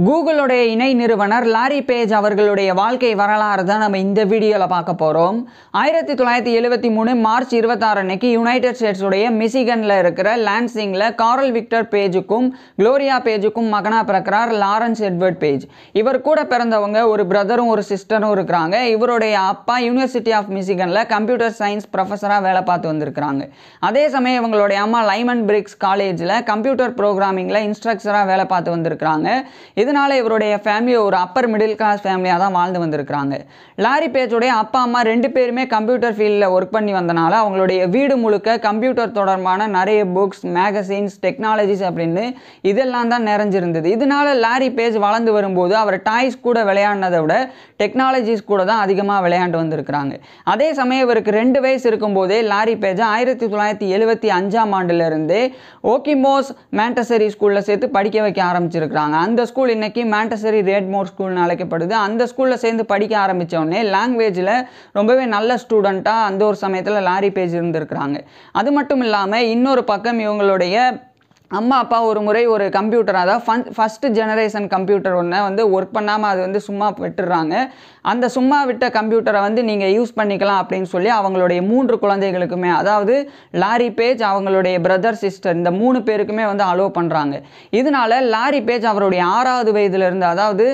கூகுளோட இணை நிறுவனர் lorry page அவர்களுடைய வாழ்க்கை வரலாறு தான் நம்ம இந்த வீடியோவில் பார்க்க போகிறோம். 1973 மார்ச் 26 அன்னைக்கு யுனைடெட் ஸ்டேட்ஸுடைய மிசிகனில் இருக்கிற லான்சிங்கில் கார்ல் விக்டர் பேஜுக்கும் குளோரியா பேஜுக்கும் மகனாக பிறக்கிறார் லாரன்ஸ் எட்வர்ட் பேஜ். இவர் கூட பிறந்தவங்க ஒரு பிரதரும் ஒரு சிஸ்டரும் இருக்கிறாங்க. இவருடைய அப்பா யூனிவர்சிட்டி ஆஃப் மிசிகனில் கம்ப்யூட்டர் சயின்ஸ் ப்ரொஃபஸராக வேலை பார்த்து வந்திருக்கிறாங்க. அதே சமயம் இவங்களுடைய அம்மா லைமன் பிரிக்ஸ் காலேஜில் கம்ப்யூட்டர் ப்ரோக்ராமிங்கில் இன்ஸ்ட்ரக்டராக வேலை பார்த்து வந்திருக்கிறாங்க. இதனால இவருடைய ஃபேமிலி ஒரு அப்பர் மிடில் கிளாஸ் ஃபேமிலியாக தான் வாழ்ந்து வந்திருக்கிறாங்க. லாரி பேஜோடைய அப்பா அம்மா ரெண்டு பேருமே கம்ப்யூட்டர் ஃபீல்டில் ஒர்க் பண்ணி வந்தனால அவங்களுடைய வீடு முழுக்க கம்ப்யூட்டர் தொடர்பான நிறைய புக்ஸ், மேகசின்ஸ், டெக்னாலஜிஸ் அப்படின்னு இதெல்லாம் தான் நிறைஞ்சிருந்தது. இதனால லாரி பேஜ் வளர்ந்து வரும்போது அவர் டாய்ஸ் கூட விளையாடினதை விட டெக்னாலஜிஸ் கூட தான் அதிகமாக விளையாண்டு வந்திருக்கிறாங்க. அதே சமயம் இவருக்கு 2 வயசு இருக்கும்போதே லாரி பேஜை 1975ஆம் ஆண்டிலிருந்தே ஓக்கிமோஸ் மேண்டசரி ஸ்கூலில் சேர்த்து படிக்க வைக்க ஆரம்பிச்சிருக்கிறாங்க. அந்த ஸ்கூல் இன்னைக்கு மாண்டசரி ரேட்மோர் ஸ்கூல்னு அழைக்கப்படுது. அந்த ஸ்கூலில் சேர்ந்து படிக்க ஆரம்பித்த உடனே லாங்குவேஜில் ரொம்பவே நல்ல ஸ்டூடெண்ட்டாக அந்த ஒரு சமயத்தில் லாரி பேஜ் இருந்திருக்கிறாங்க. அது மட்டும் இல்லாமல் இன்னொரு பக்கம் இவங்களுடைய அம்மா அப்பா ஒரு முறை ஒரு கம்ப்யூட்டர், அதாவது ஃபஸ்ட்டு ஜெனரேஷன் கம்ப்யூட்டர் ஒன்று ஒர்க் பண்ணாமல் அது சும்மா விட்டுடுறாங்க. அந்த சும்மா விட்ட கம்ப்யூட்டரை நீங்கள் யூஸ் பண்ணிக்கலாம் அப்படின்னு சொல்லி அவங்களுடைய 3 குழந்தைகளுக்குமே, அதாவது லாரி பேஜ், அவங்களுடைய பிரதர், சிஸ்டர், இந்த 3 பேருக்குமே அலோவ் பண்ணுறாங்க. இதனால லாரி பேஜ் அவருடைய 6வது வயதிலிருந்து, அதாவது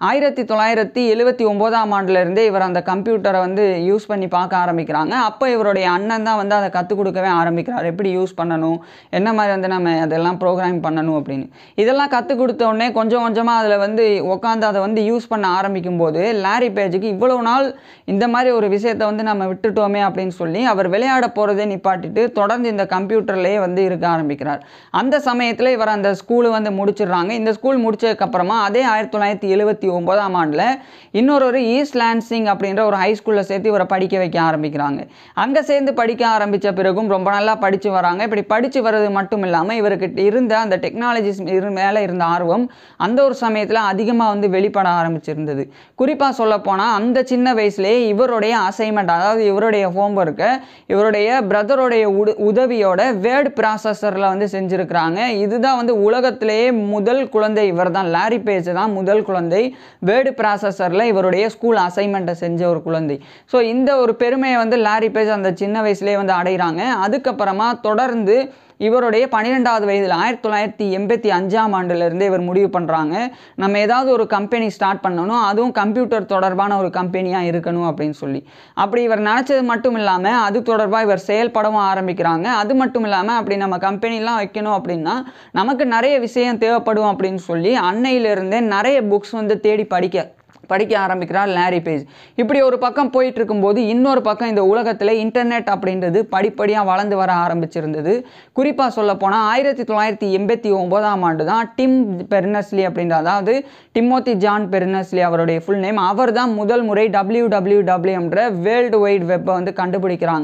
1979ஆம் ஆண்டிலிருந்தே இவர் அந்த கம்ப்யூட்டரை யூஸ் பண்ணி பார்க்க ஆரம்பிக்கிறாங்க. அப்போ இவருடைய அண்ணன் தான் அதை கற்றுக் கொடுக்கவே ஆரம்பிக்கிறார். எப்படி யூஸ் பண்ணணும், என்ன மாதிரி நம்ம அதெல்லாம் ப்ரோக்ராம் பண்ணணும் அப்படின்னு. இதெல்லாம் கற்றுக் கொடுத்த உடனே கொஞ்சம் கொஞ்சமாக அதில் உட்காந்து அதை யூஸ் பண்ண ஆரம்பிக்கும் போது லாரி பேஜுக்கு இவ்வளவு நாள் இந்த மாதிரி ஒரு விஷயத்தை நம்ம விட்டுட்டோமே அப்படின்னு சொல்லி அவர் விளையாட போகிறதே நிப்பாட்டிட்டு தொடர்ந்து இந்த கம்ப்யூட்டர்லேயே இருக்க ஆரம்பிக்கிறார். அந்த சமயத்தில் இவர் அந்த ஸ்கூலு முடிச்சிடுறாங்க. இந்த ஸ்கூல் முடிச்சதுக்கப்புறமா அதே 1979ஆம் ஆண்டில் இன்னொரு ஈஸ்ட் லான்சிங் அப்படின்ற ஒரு ஹை ஸ்கூலில் சேர்த்து இவரை படிக்க வைக்க ஆரம்பிக்கிறாங்க. அங்கே சேர்ந்து படிக்க ஆரம்பித்த பிறகும் ரொம்ப நல்லா படித்து வராங்க. இப்படி படித்து வர்றது மட்டும் இல்லாமல் இவருக்கு இருந்த அந்த டெக்னாலஜிஸ் மேலே இருந்த ஆர்வம் அந்த ஒரு சமயத்தில் அதிகமாக வெளிப்பட ஆரம்பிச்சிருந்தது. குறிப்பாக சொல்லப்போனால் அந்த சின்ன வயசுலேயே இவருடைய அசைன்மெண்ட், அதாவது இவருடைய ஹோம்ஒர்க்கை இவருடைய பிரதருடைய உதவியோட வேர்டு ப்ராசஸரில் செஞ்சுருக்கிறாங்க. இதுதான் உலகத்திலேயே முதல் குழந்தை, இவர் தான், லாரி பேஜ் தான் முதல் குழந்தை வேர்டு ப்ராசஸரில் இவருடைய ஸ்கூல் அசைன்மெண்ட்டை செஞ்ச ஒரு குழந்தை. ஸோ இந்த ஒரு பெருமையை லாரி பேஜ் அந்த சின்ன வயசுலேயே அடைகிறாங்க. அதுக்கப்புறமா தொடர்ந்து இவருடைய 12வது வயதில் 1985ஆம் ஆண்டிலிருந்து இவர் முடிவு பண்ணுறாங்க, நம்ம ஏதாவது ஒரு கம்பெனி ஸ்டார்ட் பண்ணணும், அதுவும் கம்ப்யூட்டர் தொடர்பான ஒரு கம்பெனியாக இருக்கணும் அப்படின்னு சொல்லி. அப்படி இவர் நினச்சது மட்டும் இல்லாமல் அது தொடர்பாக இவர் செயல்படவும் ஆரம்பிக்கிறாங்க. அது மட்டும் இல்லாமல் அப்படி நம்ம கம்பெனிலாம் வைக்கணும் அப்படின்னா நமக்கு நிறைய விஷயம் தேவைப்படும் அப்படின்னு சொல்லி அன்னையிலிருந்தே நிறைய புக்ஸ் தேடி படிக்க ஆரம்பிக்கிறார் லாரி பேஜ். இப்படி ஒரு பக்கம் போயிட்டு இருக்கும்போது இன்னொரு பக்கம் இந்த உலகத்தில் இன்டர்நெட் அப்படின்றது படிப்படியாக வளர்ந்து வர ஆரம்பிச்சிருந்தது. குறிப்பாக சொல்லப்போனால் 1989ஆம் ஆண்டு தான் டிம் பெர்னஸ்லி அப்படின்ற, அதாவது டிமோத்தி ஜான் பெர்னஸ்லி அவருடைய ஃபுல் நேம், அவர் தான் முதல் முறை www என்ற வேர்ல்டு வைட் வெப்பை கண்டுபிடிக்கிறாங்க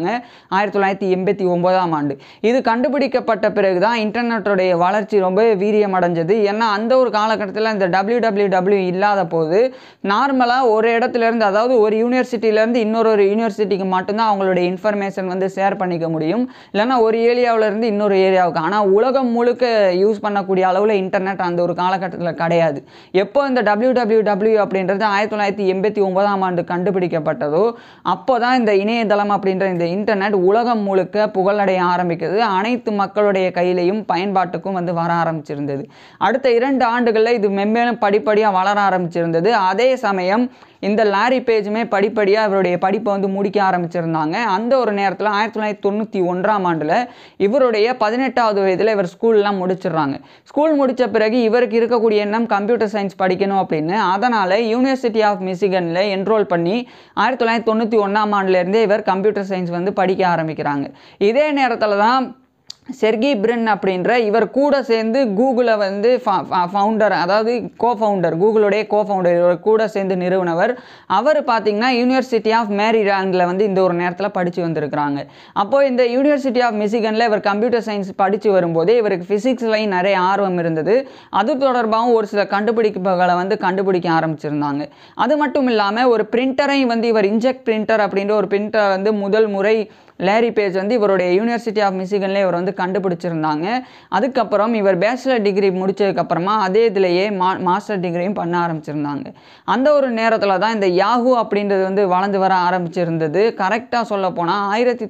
1989ஆம் ஆண்டு. இது கண்டுபிடிக்கப்பட்ட பிறகு தான் இன்டர்நெட்டுடைய வளர்ச்சி ரொம்ப வீரியம் அடைஞ்சது. ஏன்னா அந்த ஒரு காலகட்டத்தில் இந்த www இல்லாத போது நார்மலாக ஒரு இடத்துலேருந்து, அதாவது ஒரு யூனிவர்சிட்டியிலேருந்து இன்னொரு யூனிவர்சிட்டிக்கு மட்டும்தான் அவங்களுடைய இன்ஃபர்மேஷன் ஷேர் பண்ணிக்க முடியும், இல்லைன்னா ஒரு ஏரியாவிலேருந்து இன்னொரு ஏரியாவுக்கு. ஆனால் உலகம் முழுக்க யூஸ் பண்ணக்கூடிய அளவில் இன்டர்நெட் அந்த ஒரு காலகட்டத்தில் கிடையாது. எப்போ இந்த www அப்படின்றது 1989ஆம் ஆண்டு கண்டுபிடிக்கப்பட்டதோ அப்போ தான் இந்த இணையதளம் அப்படின்ற இந்த இன்டர்நெட் உலகம் முழுக்க புகழடைய ஆரம்பிக்கிறது. அனைத்து மக்களுடைய கையிலையும் பயன்பாட்டுக்கும் வர ஆரம்பிச்சிருந்தது. அடுத்த 2 ஆண்டுகளில் இது மென்மேலும் படிப்படியாக வளர ஆரம்பிச்சிருந்தது. அதே சமயம் இந்த லாரி பேஜுமே படிப்படியாக இவருடைய படிப்பை முடிக்க ஆரம்பிச்சிருந்தாங்க. அந்த ஒரு நேரத்தில் 1991ஆம் ஆண்டில் இவருடைய 18வது வயதில் இவர் ஸ்கூல்லாம் முடிச்சிடுறாங்க. ஸ்கூல் முடித்த பிறகு இவருக்கு இருக்கக்கூடிய எண்ணம் கம்ப்யூட்டர் சயின்ஸ் படிக்கணும் அப்படின்னு. அதனால் யூனிவர்சிட்டி ஆஃப் மிசிகனில் என்ரோல் பண்ணி 1991ஆம் ஆண்டிலேருந்தே இவர் கம்ப்யூட்டர் சயின்ஸ் படிக்க ஆரம்பிக்கிறாங்க. இதே நேரத்தில் தான் செர்கி பிரின் அப்படின்ற இவர் கூட சேர்ந்து கூகுளை ஃபவுண்டர், அதாவது கோஃபவுண்டர், கூகுளுடைய கோஃபவுண்டர், இவர் கூட சேர்ந்து நிறுவனவர். அவர் பார்த்திங்கன்னா யூனிவர்சிட்டி ஆஃப் மேரிலாண்டில் இந்த ஒரு நேரத்தில் படித்து வந்திருக்கிறாங்க. அப்போது இந்த யூனிவர்சிட்டி ஆஃப் மிசிகனில் இவர் கம்ப்யூட்டர் சயின்ஸ் படித்து வரும்போதே இவருக்கு ஃபிசிக்ஸ்லையும் நிறைய ஆர்வம் இருந்தது. அது தொடர்பாகவும் ஒரு சில கண்டுபிடிப்புகளை கண்டுபிடிக்க ஆரம்பிச்சிருந்தாங்க. அது மட்டும் இல்லாமல் ஒரு பிரிண்டரையும் இவர் இன்ஜெக்ட் பிரிண்டர் அப்படின்ற ஒரு பிரிண்டரை முதல் முறை லேரி பேஜ் வந்து இவருடைய யூனிவர்சிட்டி ஆஃப் மிசிகன்லேயே இவர் வந்து கண்டுபிடிச்சிருந்தாங்க. அதுக்கப்புறம் இவர் பேச்சுலர் டிகிரி முடிச்சதுக்கப்புறமா அதே இதிலேயே மாஸ்டர் டிகிரியும் பண்ண ஆரம்பிச்சிருந்தாங்க. அந்த ஒரு நேரத்தில் தான் இந்த யாஹூ அப்படின்றது வந்து வளர்ந்து வர ஆரம்பிச்சிருந்தது. கரெக்டாக சொல்லப்போனால்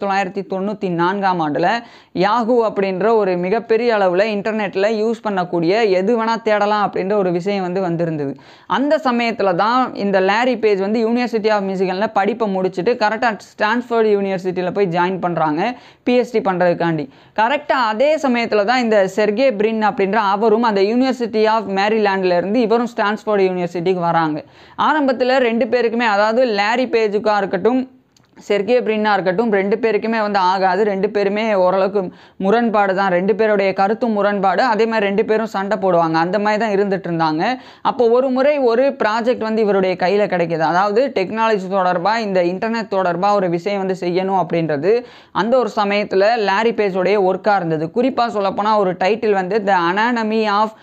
1994ஆம் ஆண்டில் யாஹூ அப்படின்ற ஒரு மிகப்பெரிய அளவில் இன்டர்நெட்டில் யூஸ் பண்ணக்கூடிய எது வேணால் தேடலாம் அப்படின்ற ஒரு விஷயம் வந்து வந்திருந்தது. அந்த சமயத்தில் தான் இந்த லேரி பேஜ் வந்து யூனிவர்சிட்டி ஆஃப் மிசிகனில் படிப்பை முடிச்சுட்டு கரெக்டாக ஸ்டான்ஃபோர்ட் யூனிவர்சிட்டியில் போய் ஜாயின் பண்ணுறாங்க பிஹெச்டி பண்ணுறதுக்காண்டி. கரெக்டாக அதே சமயத்தில் தான் இந்த செர்கே பிரின் அப்படின்ற அவரும் அந்த யூனிவர்சிட்டி ஆஃப் மேரிலாண்ட்லேருந்து இவரும் ஸ்டான்ஃபோர்ட் யூனிவர்சிட்டிக்கு வராங்க. ஆரம்பத்தில் 2 பேருக்குமே, அதாவது லேரி பேஜுக்காக இருக்கட்டும் செர்கே பிரின்னா இருக்கட்டும், 2 பேருக்குமே வந்து ஆகாது. 2 பேருமே ஓரளவுக்கு முரண்பாடு தான். 2 பேருடைய கருத்தும் முரண்பாடு. அதே மாதிரி 2 பேரும் சண்டை போடுவாங்க. அந்த மாதிரி தான் இருந்துட்டு இருந்தாங்க. அப்போ ஒரு முறை ஒரு ப்ராஜெக்ட் வந்து இவருடைய கையில் கிடைக்கிது. அதாவது டெக்னாலஜி தொடர்பாக, இந்த இன்டர்நெட் தொடர்பாக ஒரு விஷயம் வந்து செய்யணும் அப்படின்றது அந்த ஒரு சமயத்தில் லேரி பேஜோடைய ஒர்க்காக இருந்தது. குறிப்பாக சொல்லப்போனால் ஒரு டைட்டில் வந்து த அனானமி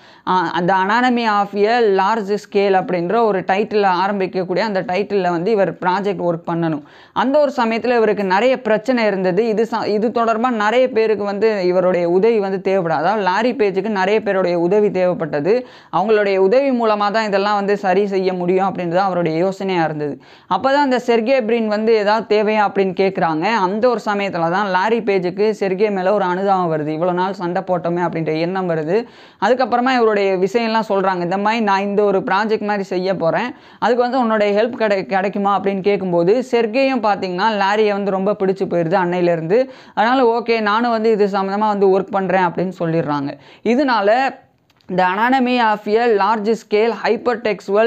ஆஃப் எ லார்ஜ் ஸ்கேல் அப்படின்ற ஒரு டைட்டில் ஆரம்பிக்கக்கூடிய அந்த டைட்டிலில் வந்து இவர் ப்ராஜெக்ட் ஒர்க் பண்ணணும். அந்த ஒரு சமயத்தில் இவருக்கு நிறைய பிரச்சனை இருந்தது. இது தொடர்பாக நிறைய பேருக்கு வந்து இவருடைய உதவி வந்து தேவைப்படாது. அதாவது லேரி பேஜுக்கு நிறைய பேருடைய உதவி தேவைப்பட்டது. அவங்களுடைய உதவி மூலமாக தான் இதெல்லாம் வந்து சரி செய்ய முடியும் அப்படின்றது அவருடைய யோசனையாக இருந்தது. அப்போ தான் இந்த செர்கே பிரின் வந்து ஏதாவது தேவையா அப்படின்னு கேட்குறாங்க. அந்த ஒரு சமயத்தில் தான் லேரி பேஜுக்கு செர்கே மேலே ஒரு அனுதாபம் வருது. இவ்வளோ நாள் சண்டை போட்டோமே அப்படின்ற எண்ணம் வருது. அதுக்கப்புறமா இவருடைய விஷயம்லாம் சொல்கிறாங்க. இந்த மாதிரி நான் இந்த ஒரு ப்ராஜெக்ட் மாதிரி செய்ய போகிறேன், அதுக்கு வந்து உன்னுடைய ஹெல்ப் கிடைக்குமா அப்படின்னு கேட்கும்போது செர்கேயும் பார்த்தீங்கன்னா லேரியை வந்து ரொம்ப பிடிச்சி போயிடுது அன்னையிலேருந்து. அதனால் ஓகே, நானும் வந்து இது சம்மந்தமாக வந்து ஒர்க் பண்ணுறேன் அப்படின்னு சொல்லிடுறாங்க. இதனால த அனானமி of a large scale hypertextual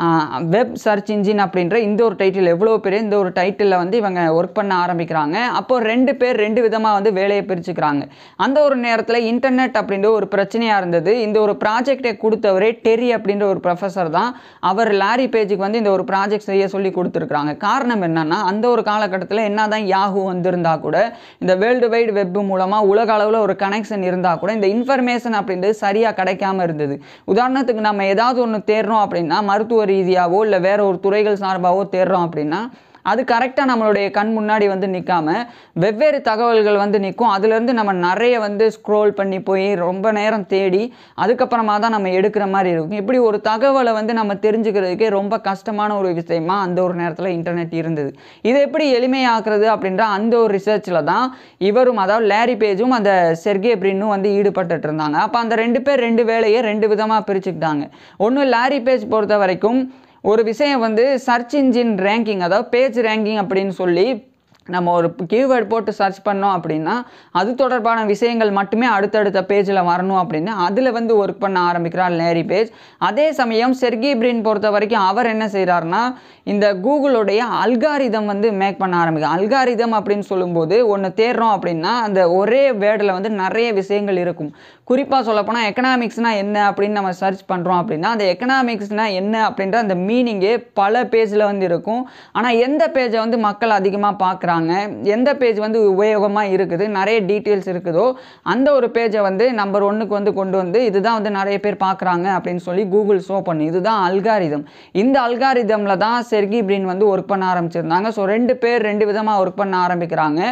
web search engine அப்படின்ற இந்த ஒரு டைட்டில், எவ்வளோ பெரிய இந்த ஒரு டைட்டிலில் வந்து இவங்க ஒர்க் பண்ண ஆரம்பிக்கிறாங்க. அப்போது 2 பேர் 2 விதமாக வந்து வேலையை பிரிச்சுக்கிறாங்க. அந்த ஒரு நேரத்தில் இன்டர்நெட் அப்படின்ற ஒரு பிரச்சனையாக இருந்தது. இந்த ஒரு ப்ராஜெக்டை கொடுத்தவரே டெரி அப்படின்ற ஒரு ப்ரொஃபஸர் தான். அவர் லேரி பேஜுக்கு வந்து இந்த ஒரு ப்ராஜெக்ட் செய்ய சொல்லி கொடுத்துருக்குறாங்க. காரணம் என்னென்னா, அந்த ஒரு காலகட்டத்தில் என்ன தான் யாஹூ வந்திருந்தால் கூட, இந்த வேர்ல்டு வைடு வெப் மூலமாக உலக அளவில் ஒரு கனெக்ஷன் இருந்தால் கூட இந்த இன்ஃபர்மேஷன் அப்படின்றது சரியாக கிடைக்காம இருந்தது. உதாரணத்துக்கு நம்ம ஏதாவது ஒன்று தேடுறோம் அப்படின்னா, மருத்துவ ரீதியாவோ இல்லை வேற ஒரு துறைகள் சார்பாகவோ தேடுறோம் அப்படின்னா அது கரெக்டாக நம்மளுடைய கண் முன்னாடி வந்து நிற்காம வெவ்வேறு தகவல்கள் வந்து நிற்கும். அதுலேருந்து நம்ம நிறைய வந்து ஸ்க்ரோல் பண்ணி போய் ரொம்ப நேரம் தேடி அதுக்கப்புறமா தான் நம்ம எடுக்கிற மாதிரி இருக்கும். இப்படி ஒரு தகவலை வந்து நம்ம தெரிஞ்சுக்கிறதுக்கே ரொம்ப கஷ்டமான ஒரு விஷயமா அந்த ஒரு நேரத்தில் இன்டர்நெட் இருந்தது. இதை எப்படி எளிமையாக்குறது அப்படின்ற அந்த ஒரு ரிசர்ச்சில் தான் இவரும், அதாவது லேரி பேஜும் அந்த செர்கே பிரின்னும் வந்து ஈடுபட்டு இருந்தாங்க. அப்போ அந்த 2 பேர் 2 வேலையை 2 விதமாக பிரிச்சுக்கிட்டாங்க. ஒன்று, லேரி பேஜ் பொறுத்த வரைக்கும் ஒரு விஷயம் வந்து சர்ச் இன்ஜின் ரேங்கிங், அதாவது பேஜ் ரேங்கிங் அப்படின்னு சொல்லி நம்ம ஒரு கீவேர்ட் போட்டு சர்ச் பண்ணோம் அப்படின்னா அது தொடர்பான விஷயங்கள் மட்டுமே அடுத்தடுத்த பேஜில் வரணும் அப்படின்னு அதில் வந்து ஒர்க் பண்ண ஆரம்பிக்கிறார் லேரி பேஜ். அதே சமயம் செர்கே பிரின் பொறுத்த வரைக்கும் அவர் என்ன செய்கிறாருன்னா, இந்த கூகுளுடைய அல்காரிதம் வந்து மேக் பண்ண ஆரம்பிக்கும். அல்காரிதம் அப்படின்னு சொல்லும்போது ஒன்று தேடுறோம் அப்படின்னா அந்த ஒரே வேர்டில் வந்து நிறைய விஷயங்கள் இருக்கும். குறிப்பாக சொல்லப்போனால் எக்கனாமிக்ஸ்னால் என்ன அப்படின்னு நம்ம சர்ச் பண்ணுறோம் அப்படின்னா அந்த எக்கனாமிக்ஸ்னால் என்ன அப்படின்ற அந்த மீனிங்கே பல பேஜில் வந்து இருக்கும். ஆனால் எந்த பேஜை வந்து மக்கள் அதிகமாக பார்க்குறாங்க, எந்த பேஜ் வந்து உபயோகமாக இருக்குது, நிறைய டீட்டெயில்ஸ் இருக்குதோ அந்த ஒரு பேஜை வந்து நம்பர் 1க்கு வந்து கொண்டு வந்து இதுதான் வந்து நிறைய பேர் பார்க்குறாங்க அப்படின்னு சொல்லி கூகுள் ஷோ பண்ணி, இதுதான் அல்காரிதம். இந்த அல்காரிதமில் தான் செர்கே பிரின் வந்து ஒர்க் பண்ண ஆரம்பிச்சிருந்தாங்க. ஸோ 2 பேர் 2 விதமாக ஒர்க் பண்ண ஆரம்பிக்கிறாங்க.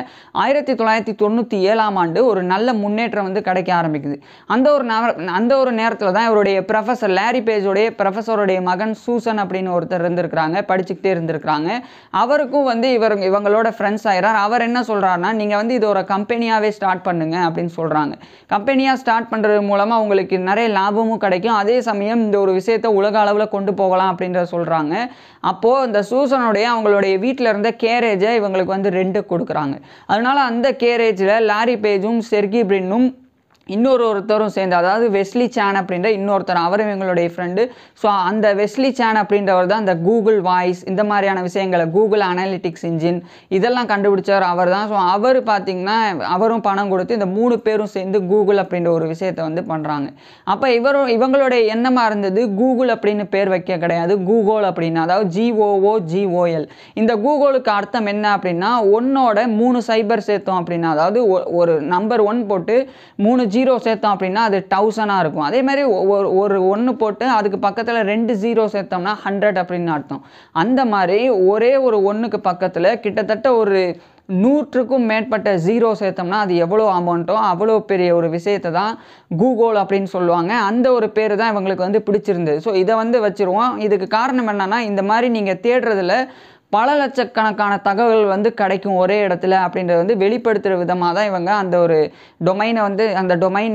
1997ஆம் ஆண்டு ஒரு நல்ல முன்னேற்றம் வந்து கிடைக்க ஆரம்பிக்குது. அந்த ஒரு நேரத்தில் தான் இவருடைய ப்ரொஃபஸர், லேரி பேஜோடைய ப்ரொஃபஸருடைய மகன் சூசன் அப்படின்னு ஒருத்தர் இருந்திருக்கிறாங்க, படிச்சுக்கிட்டே இருந்திருக்கிறாங்க. அவருக்கும் வந்து இவங்களோட ஃப்ரெண்ட்ஸ் ஆகிறார். அவர் என்ன சொல்கிறாருன்னா, நீங்கள் வந்து இது ஒரு கம்பெனியாகவே ஸ்டார்ட் பண்ணுங்க அப்படின்னு சொல்கிறாங்க. கம்பெனியாக ஸ்டார்ட் பண்ணுறது மூலமாக உங்களுக்கு நிறைய லாபமும் கிடைக்கும், அதே சமயம் இந்த ஒரு விஷயத்தை உலக அளவில் கொண்டு போகலாம் அப்படின்றத சொல்கிறாங்க. அப்போது இந்த சூசனுடைய அவங்களுடைய வீட்டில் இருந்த கேரேஜை இவங்களுக்கு வந்து ரெண்ட்டுக்கு கொடுக்குறாங்க. அதனால அந்த கேரேஜில் லேரி பேஜும் செர்கே பிரின்னும் ஒருத்தரும் சேர்ந்து, அதாவது வெஸ்லி சான் அப்படின்ற இன்னொருத்தர், அவரும் எங்களுடைய ஃப்ரெண்டு. ஸோ அந்த வெஸ்லி சான் அப்படின்றவர் தான் இந்த கூகுள் வாய்ஸ் இந்த மாதிரியான விஷயங்களை, கூகுள் அனாலிட்டிக்ஸ் இன்ஜின் இதெல்லாம் கண்டுபிடிச்சவர் அவர் தான். ஸோ அவர் பார்த்திங்கன்னா அவரும் பணம் கொடுத்து இந்த 3 பேரும் சேர்ந்து கூகுள் அப்படின்ற ஒரு விஷயத்தை வந்து பண்ணுறாங்க. அப்போ இவங்களுடைய எண்ணமாக இருந்தது கூகுள் அப்படின்னு பேர் வைக்க கிடையாது, கூகுள் அப்படின்னு, அதாவது GOOGOL. இந்த கூகுளுக்கு அர்த்தம் என்ன அப்படின்னா 1ஓட 3 சைபர் சேர்த்தோம் அப்படின்னா, அதாவது ஒரு நம்பர் 1 போட்டு 3 0 சேர்த்தோம் அப்படின்னா அது 1000 இருக்கும். அதே மாதிரி ஒரு 1 போட்டு அதுக்கு பக்கத்தில் 2 0 சேர்த்தோம்னா 100 அப்படின்னு அர்த்தம். அந்த மாதிரி ஒரே ஒரு 1க்கு பக்கத்தில் கிட்டத்தட்ட ஒரு 100க்கும் மேற்பட்ட ஜீரோ சேர்த்தோம்னா அது எவ்வளோ அமௌண்ட்டோ அவ்வளோ பெரிய ஒரு விஷயத்தை தான் கூகுள் அப்படின்னு சொல்லுவாங்க. அந்த ஒரு பேர் தான் இவங்களுக்கு வந்து பிடிச்சிருந்தது. ஸோ இதை வந்து வச்சுருவோம். இதுக்கு காரணம் என்னென்னா, இந்த மாதிரி நீங்கள் தேடுறதுல பல லட்சக்கணக்கான தகவல் வந்து கிடைக்கும் ஒரே இடத்துல அப்படின்றத வந்து வெளிப்படுத்துகிற விதமாக தான் இவங்க அந்த ஒரு டொமைனை வந்து அந்த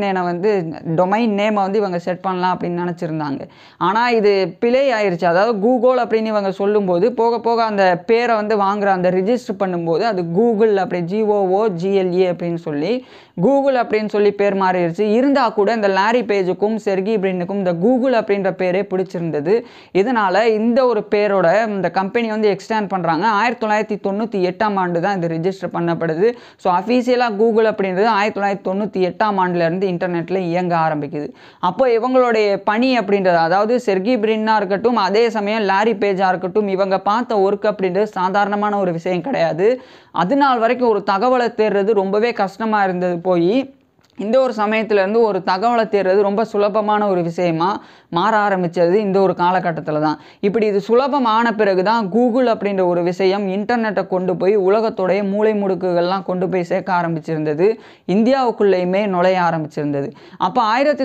டொமைன் நேமை வந்து இவங்க செட் பண்ணலாம் அப்படின்னு நினச்சிருந்தாங்க. ஆனால் இது பிழை ஆயிடுச்சு. அதாவது கூகுள் அப்படின்னு இவங்க சொல்லும்போது போக போக அந்த பேரை வந்து வாங்குற அந்த ரிஜிஸ்டர் பண்ணும்போது அது கூகுள் அப்படி GOOGLE அப்படின்னு சொல்லி கூகுள் அப்படின்னு சொல்லி பேர் மாறிடுச்சு. இருந்தால் கூட இந்த லாரி பேஜுக்கும் செர்கி பிரின்னுக்கும் இந்த கூகுள் அப்படின்ற பேரே பிடிச்சிருந்தது. இதனால் இந்த ஒரு பேரோட இந்த கம்பெனி வந்து எக்ஸ்டேண்ட் பண்ணுறாங்க. 1998ஆம் ஆண்டு தான் இது ரிஜிஸ்டர் பண்ணப்படுது. ஸோ அஃபீஷியலாக கூகுள் அப்படின்றது 1998ஆம் ஆண்டுலேருந்து இன்டர்நெட்டில் இயங்க ஆரம்பிக்குது. அப்போ இவங்களுடைய பணி அப்படின்றது, அதாவது செர்கி பிரின்னாக இருக்கட்டும், அதே சமயம் லாரி பேஜாக இருக்கட்டும், இவங்க பார்த்த ஒர்க் அப்படின்றது சாதாரணமான ஒரு விஷயம் கிடையாது. அது நாள் வரைக்கும் ஒரு தகவலை தேடுறது ரொம்பவே கஷ்டமாக இருந்தது போய் இந்த ஒரு சமயத்திலேருந்து ஒரு தகவலை தேடுறது ரொம்ப சுலபமான ஒரு விஷயமா மாற ஆரம்பித்தது இந்த ஒரு காலகட்டத்தில் தான். இப்படி இது சுலபமான பிறகு தான் கூகுள் அப்படின்ற ஒரு விஷயம் இன்டர்நெட்டை கொண்டு போய் உலகத்துடைய மூலை முடுக்குகள்லாம் கொண்டு போய் சேர்க்க ஆரம்பிச்சிருந்தது. இந்தியாவுக்குள்ளேயுமே நுழைய ஆரம்பிச்சிருந்தது. அப்போ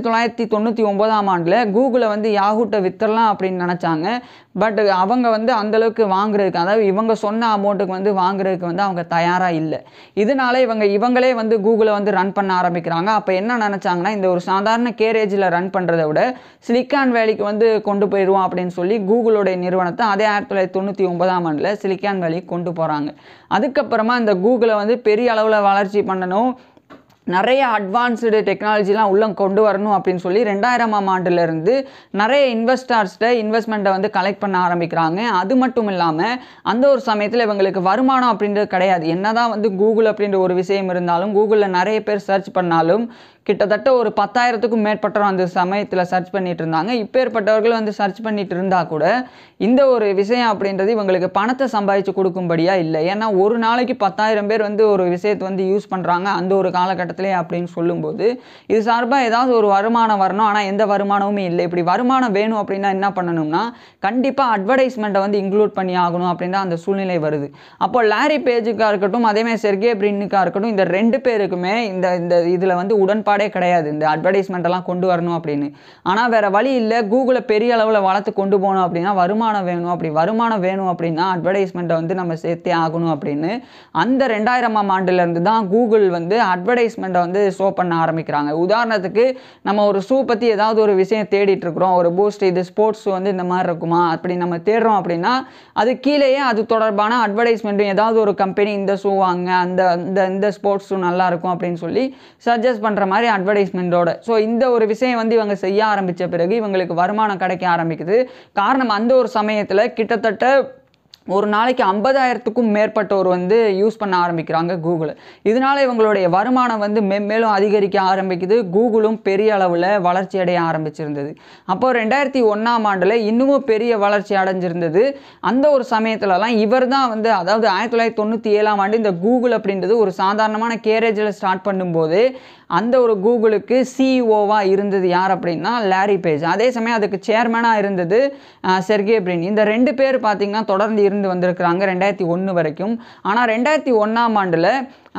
1999ஆம் ஆண்டில் கூகுளை வந்து யாஹூட்டை வித்துடலாம் அப்படின்னு நினச்சாங்க. பட் அவங்க வந்து அந்தளவுக்கு வாங்குறதுக்கு, அதாவது இவங்க சொன்ன அமௌண்ட்டுக்கு வந்து வாங்குறதுக்கு வந்து அவங்க தயாராக இல்லை. இதனால இவங்களே வந்து கூகுளை வந்து ரன் பண்ண ஆரம்பிக்கிறாங்க. அப்போ என்ன நினச்சாங்கன்னா, இந்த ஒரு சாதாரண கேரேஜில் ரன் பண்ணுறதை விட சிலிக்கான் வேலிக்கு வந்து கொண்டு போயிடுவோம் அப்படின்னு சொல்லி கூகுளோடைய நிறுவனத்தை அதே 1999ஆம் ஆண்டில் சிலிக்கான் வேலிக்கு கொண்டு போகிறாங்க. அதுக்கப்புறமா இந்த கூகுளை வந்து பெரிய அளவில் வளர்ச்சி பண்ணணும், நிறைய அட்வான்ஸ்டு டெக்னாலஜிலாம் உள்ள கொண்டு வரணும் அப்படின்னு சொல்லி 2000ஆம் ஆண்டுலேருந்து நிறைய இன்வெஸ்ட்மெண்ட்டை வந்து கலெக்ட் பண்ண ஆரம்பிக்கிறாங்க. அது மட்டும் இல்லாமல் அந்த ஒரு சமயத்தில் இவங்களுக்கு வருமானம் அப்படின்றது கிடையாது. என்னதான் வந்து கூகுள் அப்படின்ற ஒரு விஷயம் இருந்தாலும், கூகுளில் நிறைய பேர் சர்ச் பண்ணாலும் கிட்டத்தட்ட ஒரு 10,000க்கும் மேற்பட்டவர்கள் அந்த சமயத்தில் சர்ச் பண்ணிட்டு இருந்தாங்க. இப்பேற்பட்டவர்கள் வந்து சர்ச் பண்ணிட்டு இருந்தால் கூட இந்த ஒரு விஷயம் அப்படின்றது இவங்களுக்கு பணத்தை சம்பாதிச்சு கொடுக்கும்படியாக இல்லை. ஏன்னா ஒரு நாளைக்கு 10,000 பேர் வந்து ஒரு விஷயத்தை வந்து யூஸ் பண்ணுறாங்க அந்த ஒரு காலகட்டத்திலே அப்படின்னு சொல்லும்போது இது சார்பாக ஏதாவது ஒரு வருமானம் வரணும். ஆனால் எந்த வருமானமுமே இல்லை. இப்படி வருமானம் வேணும் அப்படின்னா என்ன பண்ணணும்னா, கண்டிப்பாக அட்வர்டைஸ்மெண்ட்டை வந்து இன்க்ளூட் பண்ணி ஆகணும் அப்படின்ற அந்த சூழ்நிலை வருது. அப்போ லாரி பேஜுக்காக இருக்கட்டும், அதேமாதிரி செர்கே பிரின்னுக்காக இருக்கட்டும், இந்த 2 பேருக்குமே இந்த இதில் வந்து உடன்பாடே கிடையாது, இந்த அட்வர்டைஸ்மெண்ட் எல்லாம் கொண்டு வரணும் அப்படின்னு. ஆனால் வேற வழி இல்லை, கூகுளை பெரிய அளவில் வளர்த்து கொண்டு போகணும் அப்படின்னா வருமானம் வேணும். அப்படி வருமானம் வேணும் அப்படின்னா அட்வர்டைஸ்மெண்ட்டை வந்து நம்ம சேர்த்தே ஆகணும் அப்படின்னு அந்த 2000ஆம் ஆண்டுலேருந்து தான் கூகுள் வந்து அட்வர்டைஸ்மெண்ட்டை வந்து ஷோ பண்ண ஆரம்பிக்கிறாங்க. உதாரணத்துக்கு நம்ம ஒரு ஷூ பற்றி ஏதாவது ஒரு விஷயம் தேடிட்டு இருக்கிறோம், ஒரு பூஸ்ட் இது ஸ்போர்ட்ஸ் ஷூ வந்து இந்த மாதிரி இருக்குமா அப்படி நம்ம தேடுறோம் அப்படின்னா அது கீழேயே அது தொடர்பான அட்வர்டைஸ்மெண்ட்டும் ஏதாவது ஒரு கம்பெனி இந்த ஷூ வாங்க, இந்த ஸ்போர்ட்ஸ் ஷூ நல்லா இருக்கும் அப்படின்னு சொல்லி சஜஸ்ட் பண்ணுற மாதிரி அட்வர்டைஸ்மெண்ட்டோட. ஸோ இந்த ஒரு விஷயம் வந்து இவங்க செய்ய ஆரம்பித்த பிறகு இவங்களுக்கு வருமானம் கிடைக்க ஆரம்பிக்குது. காரணம் அந்த ஒரு சமயத்தில் கிட்டத்தட்ட ஒரு நாளைக்கு 50,000க்கும் மேற்பட்டோர் வந்து யூஸ் பண்ண ஆரம்பிக்கிறாங்க கூகுள். இதனால இவங்களுடைய வருமானம் வந்து மேலும் அதிகரிக்க ஆரம்பிக்குது. கூகுளும் பெரிய அளவில் வளர்ச்சி அடைய ஆரம்பிச்சிருந்தது. அப்போ 2001ஆம் ஆண்டில் இன்னமும் பெரிய வளர்ச்சி அடைஞ்சிருந்தது. அந்த ஒரு சமயத்துலலாம் இவர் தான் வந்து, அதாவது 1997ஆம் ஆண்டு இந்த கூகுள் அப்படின்றது ஒரு சாதாரணமான கேரேஜில் ஸ்டார்ட் பண்ணும்போது அந்த ஒரு கூகுளுக்கு சிஇஓவாக இருந்தது யார் அப்படின்னா லாரி பேஜ். அதே சமயம் அதுக்கு சேர்மனாக இருந்தது செர்கே பிரின். இந்த 2 பேர் பார்த்திங்கன்னா தொடர்ந்து இருந்து வந்திருக்கிறாங்க 2001 வரைக்கும். ஆனால் 2001ஆம் ஆண்டில்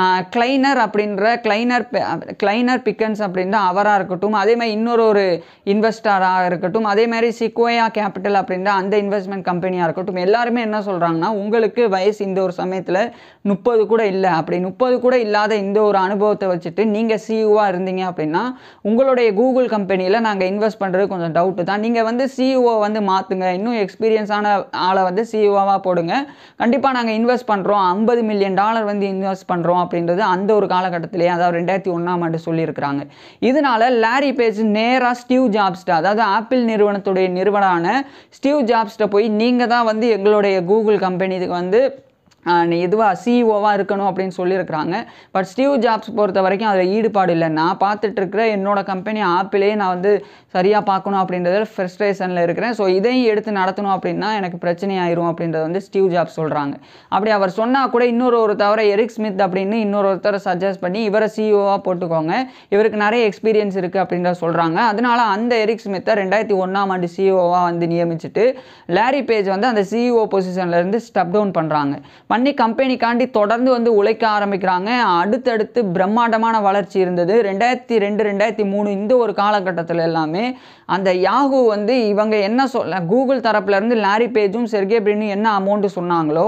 கிளைனர் பிக்கன்ஸ் அப்படின்ற அவராக இருக்கட்டும், அதேமாதிரி இன்னொரு இன்வெஸ்டராக இருக்கட்டும், அதேமாதிரி சிக்வோயா கேபிட்டல் அப்படின்ற அந்த இன்வெஸ்ட்மெண்ட் கம்பெனியாக இருக்கட்டும், எல்லாருமே என்ன சொல்கிறாங்கன்னா, உங்களுக்கு வயசு இந்த ஒரு சமயத்தில் 30 கூட இல்லை, அப்படி 30 கூட இல்லாத இந்த ஒரு அனுபவத்தை வச்சுட்டு நீங்கள் சிஇஓவாக இருந்தீங்க அப்படின்னா உங்களுடைய கூகுள் கம்பெனியில் நாங்கள் இன்வெஸ்ட் பண்ணுறது கொஞ்சம் டவுட்டு தான். நீங்கள் வந்து சிஇஓ வந்து மாற்றுங்க, இன்னும் எக்ஸ்பீரியன்ஸான ஆளை வந்து சிஇஓவாக போடுங்க, கண்டிப்பாக நாங்கள் இன்வெஸ்ட் பண்ணுறோம், $50 மில்லியன் வந்து இன்வெஸ்ட் பண்ணுறோம் அப்படின்றது அந்த ஒரு காலகட்டத்திலேயே, அதாவது 2001ஆம் ஆண்டு சொல்லியிருக்கிறாங்க. இதனால லாரி பேஜ் நேராக ஸ்டீவ் ஜாப்ஸ்ட, அதாவது ஆப்பிள் நிறுவனத்துடைய நிறுவனமான ஸ்டீவ் ஜாப்ஸ்ட போய் நீங்கள் தான் வந்து எங்களுடைய கூகுள் கம்பெனிக்கு வந்து இதுவாக சிஇஓவாக இருக்கணும் அப்படின்னு சொல்லியிருக்கிறாங்க. பட் ஸ்டீவ் ஜாப்ஸ் பொறுத்த வரைக்கும் அதில் ஈடுபாடு இல்லை. நான் பார்த்துட்டு இருக்கிற என்னோட கம்பெனி ஆப்பிளே நான் வந்து சரியாக பார்க்கணும் அப்படின்றத ஃப்ரஸ்ட்ரேஷனில் இருக்கிறேன். ஸோ இதையும் எடுத்து நடத்தணும் அப்படின்னா எனக்கு பிரச்சனை ஆயிரும் அப்படின்றத வந்து ஸ்டீவ் ஜாப்ஸ் சொல்கிறாங்க. அப்படி அவர் சொன்னால் கூட இன்னொரு தவிர எரிக் ஸ்மித் அப்படின்னு இன்னொருத்தரை சஜஸ்ட் பண்ணி இவரை சிஇஓவாக போட்டுக்கோங்க, இவருக்கு நிறைய எக்ஸ்பீரியன்ஸ் இருக்குது அப்படின்றத சொல்கிறாங்க. அதனால அந்த எரிக் ஸ்மித்தை 2001ஆம் ஆண்டு சிஇஓவாக வந்து நியமிச்சுட்டு லாரி பேஜ் வந்து அந்த சிஇஓ பொசிஷன்லேருந்து ஸ்டெப் டவுன் பண்ணுறாங்க. பண்ணி கம்பெனிக்காண்டி தொடர்ந்து வந்து உழைக்க ஆரம்பிக்கிறாங்க. அடுத்தடுத்து பிரம்மாண்டமான வளர்ச்சி இருந்தது. 2002 2003 இந்த ஒரு காலகட்டத்தில் எல்லாமே அந்த யாஹூ வந்து இவங்க என்ன கூகுள் தரப்புலேருந்து லாரி பேஜும் செர்கே பிரினும் என்ன அமௌண்ட்டு சொன்னாங்களோ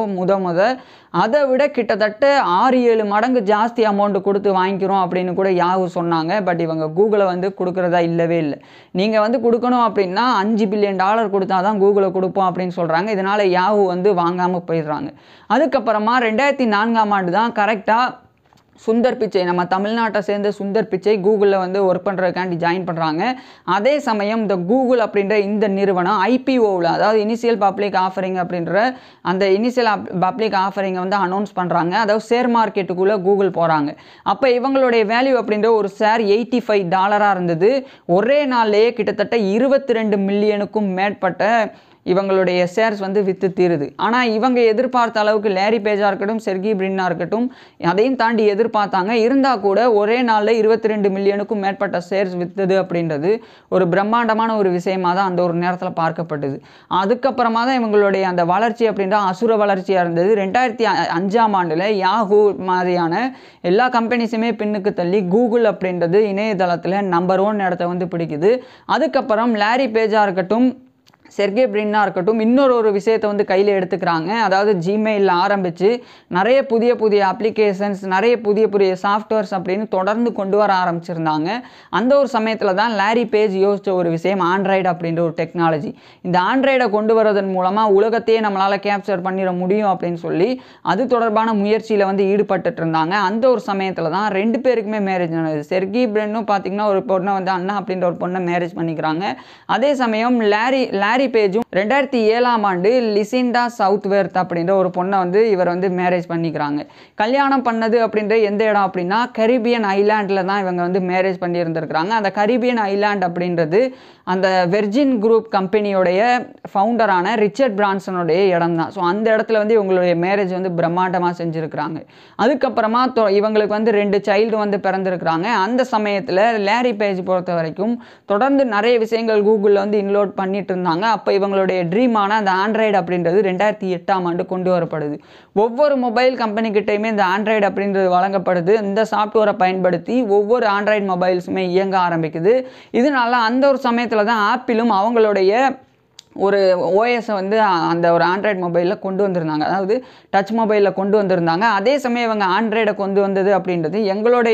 அதை விட கிட்டத்தட்ட 6-7 மடங்கு ஜாஸ்தி அமௌண்ட்டு கொடுத்து வாங்கிக்கிறோம் அப்படின்னு கூட யாஹூ சொன்னாங்க. பட் இவங்க கூகுளை வந்து கொடுக்குறதா இல்லவே இல்லை. நீங்கள் வந்து கொடுக்கணும் அப்படின்னா $5 பில்லியன் கொடுத்தா தான் கூகுளை கொடுப்போம் அப்படின்னு சொல்கிறாங்க. இதனால் யாஹூ வந்து வாங்காமல் போயிடுறாங்க. அதுக்கப்புறமா 2004ஆம் ஆண்டு தான் கரெக்டாக சுந்தர் பிச்சை, நம்ம தமிழ்நாட்டை சேர்ந்த சுந்தர் பிச்சை கூகுளில் வந்து ஒர்க் பண்ணுறதுக்காண்டி ஜாயின் பண்ணுறாங்க. அதே சமயம் இந்த கூகுள் அப்படின்ற இந்த நிறுவனம் ஐபிஓவில், அதாவது இனிஷியல் பப்ளிக் ஆஃபரிங் அப்படின்ற அந்த இனிஷியல் பப்ளிக் ஆஃபரிங்கை வந்து அனௌன்ஸ் பண்ணுறாங்க. அதாவது ஷேர் மார்க்கெட்டுக்குள்ளே கூகுள் போகிறாங்க. அப்போ இவங்களுடைய வேல்யூ அப்படின்ற ஒரு ஷேர் $85 இருந்தது. ஒரே நாள்லேயே கிட்டத்தட்ட 22 மில்லியனுக்கும் மேற்பட்ட இவங்களுடைய ஷேர்ஸ் வந்து விற்று தீருது. ஆனால் இவங்க எதிர்பார்த்த அளவுக்கு லாரி பேஜாக இருக்கட்டும், செர்கி பிரின்னாக இருக்கட்டும், அதையும் தாண்டி எதிர்பார்த்தாங்க. இருந்தால் கூட ஒரே நாளில் 22 மில்லியனுக்கும் மேற்பட்ட ஷேர்ஸ் விற்றுது அப்படின்றது ஒரு பிரம்மாண்டமான ஒரு விஷயமாக தான் அந்த ஒரு நேரத்தில் பார்க்கப்பட்டது. அதுக்கப்புறமா தான் இவங்களுடைய அந்த வளர்ச்சி அப்படின்ற அசுர வளர்ச்சியாக இருந்தது. 2005ஆம் ஆண்டில் யாஹூ மாதிரியான எல்லா கம்பெனிஸுமே பின்னுக்கு தள்ளி கூகுள் அப்படின்றது இணையதளத்தில் நம்பர் 1 இடத்த வந்து பிடிக்குது. அதுக்கப்புறம் லாரி பேஜாக இருக்கட்டும், செர்கே பிரின்னாக இருக்கட்டும், இன்னொரு விஷயத்தை வந்து கையில் எடுத்துக்கிறாங்க. அதாவது ஜிமெயிலில் ஆரம்பித்து நிறைய புதிய அப்ளிகேஷன்ஸ், நிறைய புதிய சாஃப்ட்வேர்ஸ் அப்படின்னு தொடர்ந்து கொண்டு வர ஆரம்பிச்சிருந்தாங்க. அந்த ஒரு சமயத்தில் தான் லாரி பேஜ் யோசித்த ஒரு விஷயம் ஆண்ட்ராய்டு அப்படின்ற ஒரு டெக்னாலஜி. இந்த ஆண்ட்ராய்டை கொண்டு வரதன் மூலமாக உலகத்தையே நம்மளால் கேப்சர் பண்ணிட முடியும் அப்படின்னு சொல்லி அது தொடர்பான முயற்சியில் வந்து ஈடுபட்டு இருந்தாங்க. அந்த ஒரு சமயத்தில் தான் 2 பேருக்குமே மேரேஜ் நடந்தது. செர்கி பிரின்னும் பார்த்திங்கன்னா ஒரு பொண்ணை வந்து அண்ணா அப்படின்ற ஒரு பொண்ணை மேரேஜ் பண்ணிக்கிறாங்க. அதே சமயம் லாரி பேஜும் 2007ஆம் ஆண்டு லிசிண்டா சவுத்வேர்த் அப்படின்ற ஒரு பொண்ணை வந்து இவர் வந்து மேரேஜ் பண்ணிக்கிறாங்க. கல்யாணம் பண்ணது அப்படின்ற எந்த இடம் அப்படின்னா கரீபியன் ஐலாண்டில் தான் இவங்க வந்து மேரேஜ் பண்ணி இருந்திருக்கிறாங்க. அந்த கரீபியன் ஐலாண்ட் அப்படின்றது அந்த வெர்ஜின் குரூப் கம்பெனியோடைய ஃபவுண்டரான ரிச்சர்ட் பிரான்சனுடைய இடம் தான். ஸோ அந்த இடத்துல வந்து இவங்களுடைய மேரேஜ் வந்து பிரம்மாண்டமாக செஞ்சுருக்கிறாங்க. அதுக்கப்புறமா இவங்களுக்கு வந்து 2 சைல்டு வந்து பிறந்திருக்கிறாங்க. அந்த சமயத்தில் லாரி பேஜ் பொறுத்த வரைக்கும் தொடர்ந்து நிறைய விஷயங்கள் கூகுளில் வந்து இன்லோட் பண்ணிட்டு இருந்தாங்க. அப்போ இவங்களுடைய ட்ரீமான அந்த ஆண்ட்ராய்டு அப்படின்றது 2008ஆம் ஆண்டு கொண்டு வரப்படுது. ஒவ்வொரு மொபைல் கம்பெனிக்கிட்டையுமே இந்த ஆண்ட்ராய்டு அப்படின்றது வழங்கப்படுது. இந்த சாஃப்ட்வேரை பயன்படுத்தி ஒவ்வொரு ஆண்ட்ராய்டு மொபைல்ஸுமே இயங்க ஆரம்பிக்குது. இதனால அந்த ஒரு சமயத்தில் தான் ஆப்பிளும் அவங்களுடைய ஒரு ஓஎஸை வந்து அந்த ஒரு ஆண்ட்ராய்டு மொபைலில் கொண்டு வந்திருந்தாங்க. அதாவது டச் மொபைலில் கொண்டு வந்திருந்தாங்க. அதே சமயம் இவங்க ஆண்ட்ராய்டை கொண்டு வந்தது அப்படின்றது எங்களுடைய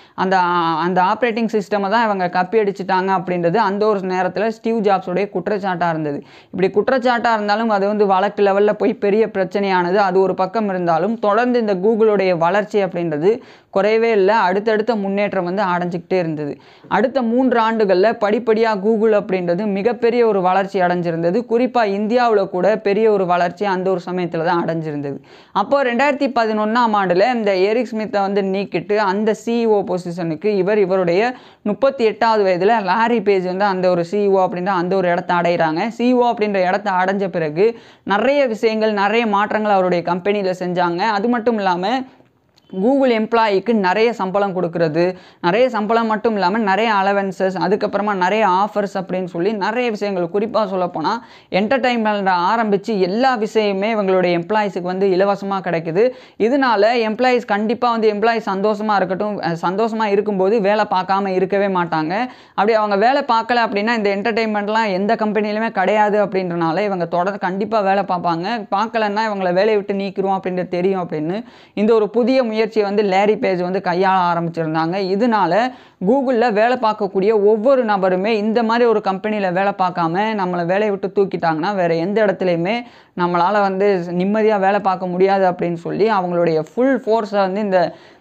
அந்த ஆப்ரேட்டிங் சிஸ்டமை தான் இவங்க கப்பி அடிச்சிட்டாங்க அப்படின்றது அந்த ஒரு நேரத்தில் ஸ்டீவ் ஜாப்ஸோடைய குற்றச்சாட்டாக இருந்தது. இப்படி குற்றச்சாட்டாக இருந்தாலும் அது வந்து வழக்கு லெவலில் போய் பெரிய பிரச்சனையானது. அது ஒரு பக்கம் இருந்தாலும் தொடர்ந்து இந்த கூகுளுடைய வளர்ச்சி அப்படின்றது குறையவே இல்லை. அடுத்தடுத்த முன்னேற்றம் வந்து அடைஞ்சிக்கிட்டே இருந்தது. அடுத்த 3 ஆண்டுகளில் படிப்படியாக கூகுள் அப்படின்றது மிகப்பெரிய ஒரு வளர்ச்சி அடைஞ்சிருந்தது. குறிப்பாக இந்தியாவில் கூட பெரிய ஒரு வளர்ச்சி அந்த ஒரு சமயத்தில் தான் அடைஞ்சிருந்தது. அப்போ 2011ஆம் ஆண்டில் இந்த எரிக் ஸ்மித்தை வந்து நீக்கிட்டு அந்த சிஇஓ பொசிஷனுக்கு இவருடைய 38வது வயதில் லாரி பேஜ் வந்து அந்த ஒரு சிஇஓ அப்படின்ற அந்த ஒரு இடத்த அடைகிறாங்க. சிஇஓ அப்படின்ற இடத்த அடைஞ்ச பிறகு நிறைய விஷயங்கள், நிறைய மாற்றங்கள் அவருடைய கம்பெனியில் செஞ்சாங்க. அது மட்டும் இல்லாமல் கூகுள் எம்ப்ளாயிக்கு நிறைய சம்பளம் கொடுக்கறது, நிறைய சம்பளம் மட்டும் இல்லாமல் நிறைய அலவன்சஸ், அதுக்கப்புறமா நிறைய ஆஃபர்ஸ் அப்படின்னு சொல்லி நிறைய விஷயங்கள், குறிப்பாக சொல்லப்போனால் என்டர்டைன்மெண்ட் ஆரம்பித்து எல்லா விஷயமே இவங்களுடைய எம்ப்ளாயிஸுக்கு வந்து இலவசமாக கிடைக்குது. இதனால எம்ப்ளாயிஸ் கண்டிப்பாக வந்து எம்ப்ளாயிஸ் சந்தோஷமாக இருக்கட்டும், சந்தோஷமாக இருக்கும்போது வேலை பார்க்காம இருக்கவே மாட்டாங்க. அப்படி அவங்க வேலை பார்க்கல அப்படின்னா இந்த என்டர்டைன்மெண்ட்லாம் எந்த கம்பெனிலுமே கிடையாது அப்படின்றனால இவங்க தொடர்ந்து கண்டிப்பாக வேலை பார்ப்பாங்க. பார்க்கலன்னா இவங்களை வேலையை விட்டு நீக்கிறோம் அப்படின்றது தெரியும் அப்படின்னு இந்த ஒரு புதிய முயற்சியை வந்து லாரி பேஜ் வந்து கையாள ஆரம்பிச்சிருந்தாங்க. இதனால கூகுளில் வேலை பார்க்கக்கூடிய ஒவ்வொரு நபருமே இந்த மாதிரி ஒரு கம்பெனியில் வேலை பார்க்காம நம்மளை வேலையை விட்டு தூக்கிட்டாங்கன்னா வேறு எந்த இடத்துலையுமே நம்மளால் வந்து நிம்மதியாக வேலை பார்க்க முடியாது அப்படின்னு சொல்லி அவங்களுடைய ஃபுல் ஃபோர்ஸை வந்து இந்த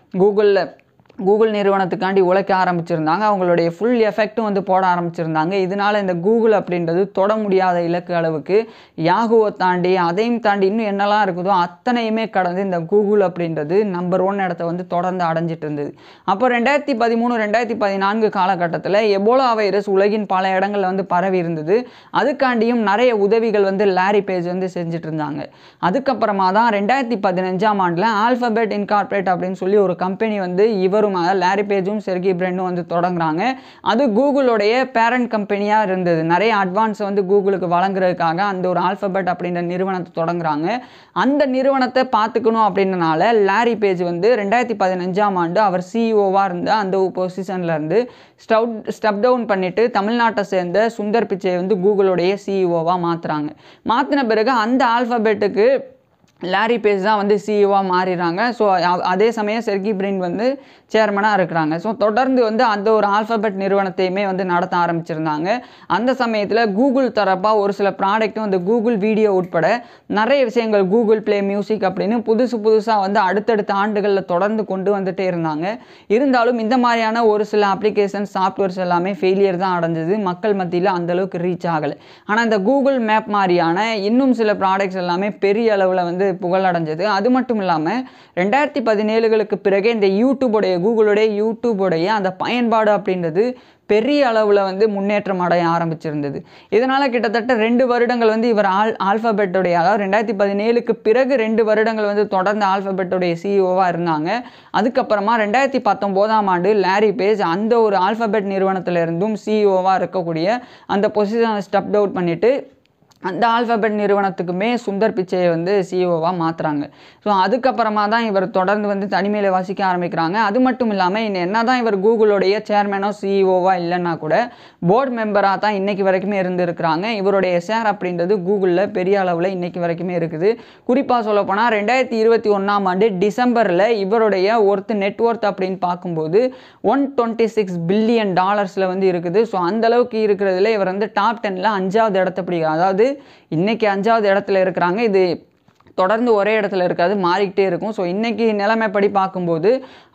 கூகுள் நிறுவனத்துக்காண்டி உழைக்க ஆரம்பிச்சிருந்தாங்க. அவங்களுடைய ஃபுல் எஃபெக்ட்டும் வந்து போட ஆரம்பிச்சிருந்தாங்க. இதனால் இந்த கூகுள் அப்படின்றது தொட முடியாத இலக்கு அளவுக்கு யாஹூவை தாண்டி அதையும் தாண்டி இன்னும் என்னெல்லாம் இருக்குதோ அத்தனையுமே கடந்து இந்த கூகுள் அப்படின்றது நம்பர் 1 இடத்த வந்து தொடர்ந்து அடைஞ்சிட்டு இருந்தது. அப்போ 2013-2014 காலகட்டத்தில் எபோலா வைரஸ் உலகின் பல இடங்களில் வந்து பரவி இருந்தது. அதுக்காண்டியும் நிறைய உதவிகள் வந்து லாரி பேஜ் வந்து செஞ்சுட்டு இருந்தாங்க. அதுக்கப்புறமா தான் 2015ஆம் ஆண்டில் ஆல்ஃபபெட் இன்கார்பரேட் அப்படின்னு சொல்லி ஒரு கம்பெனி வந்து இருவரும் லாரி பேஜும் செர்கி பிரின்னும் வந்து தொடங்குறாங்க. அது கூகுளோடைய பேரண்ட் கம்பெனியாக இருந்தது. நிறைய அட்வான்ஸ் வந்து கூகுளுக்கு வழங்குறதுக்காக அந்த ஒரு ஆல்ஃபபெட் அப்படின்ற நிறுவனத்தை தொடங்குறாங்க. அந்த நிறுவனத்தை பார்த்துக்கணும் அப்படின்றனால லாரி பேஜ் வந்து 2015ஆம் ஆண்டு அவர் சிஇஓவாக இருந்த அந்த பொசிஷன்ல இருந்து ஸ்டெப் டவுன் பண்ணிட்டு தமிழ்நாட்டை சேர்ந்த சுந்தர் பிச்சை வந்து கூகுளோடைய சிஇஓவாக மாற்றுறாங்க. மாற்றின பிறகு அந்த ஆல்ஃபபெட்டுக்கு லாரி பேஜ் தான் வந்து சிஇஓவாக மாறிடுறாங்க. ஸோ அதே சமயம் செர்கி பிரின் வந்து சேர்மனாக இருக்கிறாங்க. ஸோ தொடர்ந்து வந்து அந்த ஒரு ஆல்ஃபபெட் நிறுவனத்தையுமே வந்து நடத்த ஆரம்பிச்சிருந்தாங்க. அந்த சமயத்தில் கூகுள் தரப்பாக ஒரு சில ப்ராடக்ட்டும் அந்த கூகுள் வீடியோ உட்பட நிறைய விஷயங்கள் கூகுள் ப்ளே மியூசிக் அப்படின்னு புதுசாக வந்து அடுத்தடுத்த ஆண்டுகளில் தொடர்ந்து கொண்டு வந்துட்டே இருந்தாங்க. இருந்தாலும் இந்த மாதிரியான ஒரு சில அப்ளிகேஷன் சாஃப்ட்வேர்ஸ் எல்லாமே ஃபெயிலியர் தான் அடைஞ்சது. மக்கள் மத்தியில் அந்தளவுக்கு ரீச் ஆகலை. ஆனால் இந்த கூகுள் மேப் மாதிரியான இன்னும் சில ப்ராடக்ட்ஸ் எல்லாமே பெரிய அளவில் வந்து புகழடைஞ்சது. அது மட்டும் இல்லாமல் 2017களுக்கு பிறகு இந்த கூகுளுடைய யூடியூபுடைய அந்த பயன்பாடு அப்படின்றது பெரிய அளவில் வந்து முன்னேற்றம் அடைய ஆரம்பிச்சிருந்தது. இதனால் கிட்டத்தட்ட 2 வருடங்கள் வந்து இவர் ஆல்ஃபபெட்டுடைய அதாவது 2017க்கு பிறகு 2 வருடங்கள் வந்து தொடர்ந்து ஆல்ஃபபெட்டுடைய சிஇஓவாக இருந்தாங்க. அதுக்கப்புறமா 2019ஆம் ஆண்டு லாரி பேஜ் அந்த ஒரு ஆல்ஃபபெட் நிறுவனத்திலிருந்தும் சிஇஓவாக இருக்கக்கூடிய அந்த பொசிஷனை ஸ்டெப் டவுன் பண்ணிட்டு அந்த ஆல்ஃபபெட் நிறுவனத்துக்குமே சுந்தர் பிச்சையை வந்து சிஇஓவாக மாற்றுறாங்க. ஸோ அதுக்கப்புறமா தான் இவர் தொடர்ந்து வந்து தனிமையில் வசிக்க ஆரம்பிக்கிறாங்க. அது மட்டும் இல்லாமல் என்ன தான் இவர் கூகுளோடைய சேர்மனோ சிஇஓவாக இல்லைன்னா கூட போர்டு மெம்பராக தான் இன்றைக்கி வரைக்குமே இருந்திருக்கிறாங்க. இவருடைய ஷேர் அப்படின்றது கூகுளில் பெரிய அளவில் இன்றைக்கி வரைக்குமே இருக்குது. குறிப்பாக சொல்லப்போனால் 2021ஆம் ஆண்டு டிசம்பரில் இவருடைய நெட்ஒர்த் அப்படின்னு பார்க்கும்போது $126 பில்லியன் வந்து இருக்குது. ஸோ அந்தளவுக்கு இருக்கிறதுல இவர் வந்து டாப் 10ல் 5வது இடத்தை பிடிக்கிறார். அதாவது இன்னைக்கு 5வது இடத்துல இருக்கிறாங்க. இது தொடர்ந்து ஒரே இடத்துல இருக்காது, மாறிக்கிட்டே இருக்கும். ஸோ இன்றைக்கி நிலைமைப்படி பார்க்கும்போது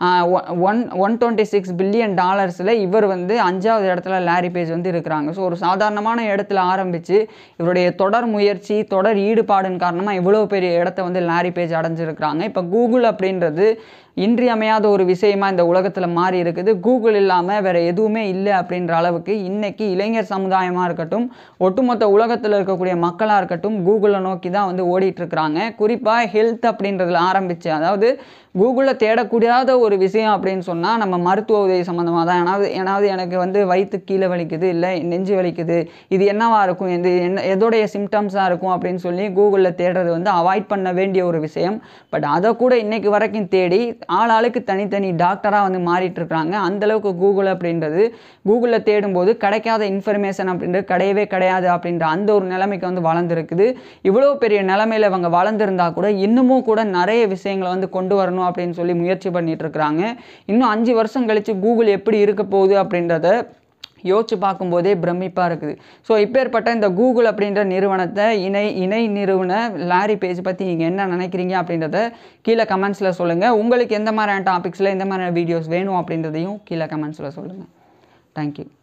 $126 பில்லியன் இவர் வந்து 5வது இடத்துல லாரி பேஜ் வந்து இருக்கிறாங்க. ஸோ ஒரு சாதாரணமான இடத்துல ஆரம்பித்து இவருடைய தொடர் முயற்சி தொடர் ஈடுபாடின் காரணமாக இவ்வளோ பெரிய இடத்த வந்து லாரி பேஜ் அடைஞ்சிருக்கிறாங்க. இப்போ கூகுள் அப்படின்றது இன்றியமையாத ஒரு விஷயமா இந்த உலகத்தில் மாறி இருக்குது. கூகுள் இல்லாமல் வேறு எதுவுமே இல்லை அப்படின்ற அளவுக்கு இன்றைக்கி இளைஞர் சமுதாயமாக இருக்கட்டும், ஒட்டுமொத்த உலகத்தில் இருக்கக்கூடிய மக்களாக இருக்கட்டும் கூகுளை நோக்கி தான் வந்து ஓடிட்டுருக்குறாங்க. குறிப்பாக ஹெல்த் அப்படின்றதுல ஆரம்பித்து அதாவது கூகுளில் தேடக்கூடாத ஒரு விஷயம் அப்படின்னு சொன்னால் நம்ம மருத்துவ உதவி சம்மந்தமாக தான். ஏனாவது எனக்கு வந்து வயிற்று கீழே வலிக்குது, இல்லை நெஞ்சு வலிக்குது, இது என்னவாக இருக்கும், எதோடைய சிம்டம்ஸாக இருக்கும் அப்படின்னு சொல்லி கூகுளில் தேடுறது வந்து அவாய்ட் பண்ண வேண்டிய ஒரு விஷயம். பட் அதை கூட இன்றைக்கு வரைக்கும் தேடி ஆளுக்கு தனித்தனி டாக்டராக வந்து மாறிட்டு இருக்கிறாங்க. அந்தளவுக்கு கூகுள் அப்படின்றது கூகுளில் தேடும்போது கிடைக்காத இன்ஃபர்மேஷன் அப்படின்றது கிடையவே கிடையாது அப்படின்ற அந்த ஒரு நிலைமைக்கு வந்து வளர்ந்துருக்குது. இவ்வளோ பெரிய நிலைமையில் அவங்க வளர்ந்துருந்தா கூட இன்னமும் கூட நிறைய விஷயங்களை வந்து கொண்டு வரணும் அப்படின்னு சொல்லி முயற்சி பண்ணிட்டு இருக்கிறாங்க. இன்னும் 5 வருஷம் கழித்து கூகுள் எப்படி இருக்க போகுது அப்படின்றத யோசிச்சு பார்க்கும்போதே பிரமிப்பாக இருக்குது. ஸோ இப்பேற்பட்ட இந்த கூகுள் அப்படின்ற நிறுவனத்தை இணை நிறுவன லாரி பேஜ் பற்றி நீங்கள் என்ன நினைக்கிறீங்க அப்படின்றத கீழே கமெண்ட்ஸில் சொல்லுங்கள். உங்களுக்கு எந்த மாதிரியான டாபிக்ஸில் எந்த மாதிரியான வீடியோஸ் வேணும் அப்படின்றதையும் கீழே கமெண்ட்ஸில் சொல்லுங்கள். தேங்க்யூ.